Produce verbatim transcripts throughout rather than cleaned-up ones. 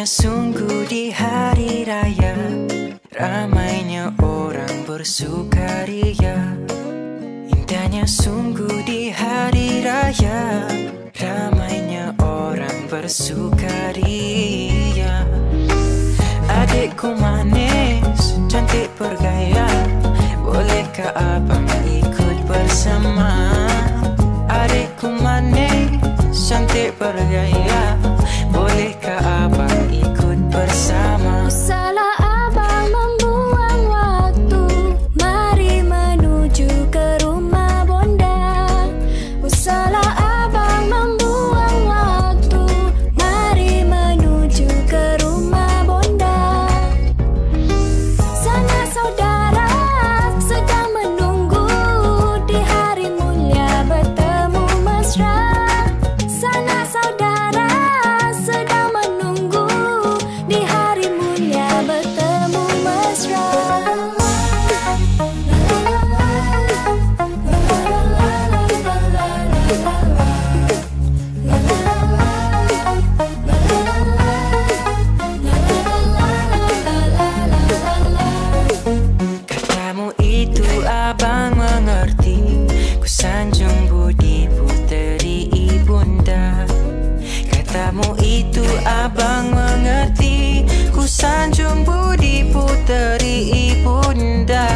sungguh di hari raya, ramainya orang bersukaria. Indahnya sungguh di hari raya, ramainya orang bersukaria. Adikku manis, cantik bergaya, bolehkah abang ikut bersama? Adikku manis, cantik bergaya, bolehkah abang ikut bersama? Salah abang membuang waktu, mari menuju ke rumah bonda. Salah abang membuang waktu, mari menuju ke rumah bonda. Sanak saudara sedang menunggu di hari mulia bertemu mesra. Sanak saudara sedang menunggu di hari mulia bertemu mesra. Katamu itu abang mengerti, ku sanjung budi puteri ibunda. Katamu itu abang mengerti, ku sanjung budi puteri ibunda.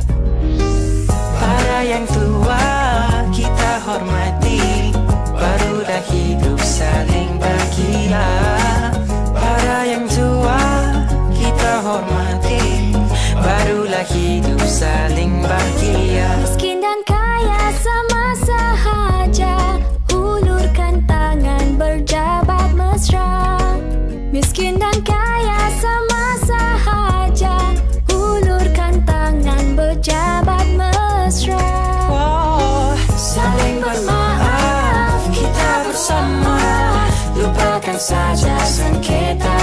Para yang tua kita hormati, barulah hidup saling bahagia. Para yang tua kita hormati, barulah hidup saling bahagia. Miskin dan kaya sama sahaja, hulurkan tangan berjabat mesra. Miskin dan kaya sama sahaja, hulurkan tangan berjabat mesra. Oh, saling bermaaf, kita bersama, lupakan saja sengketa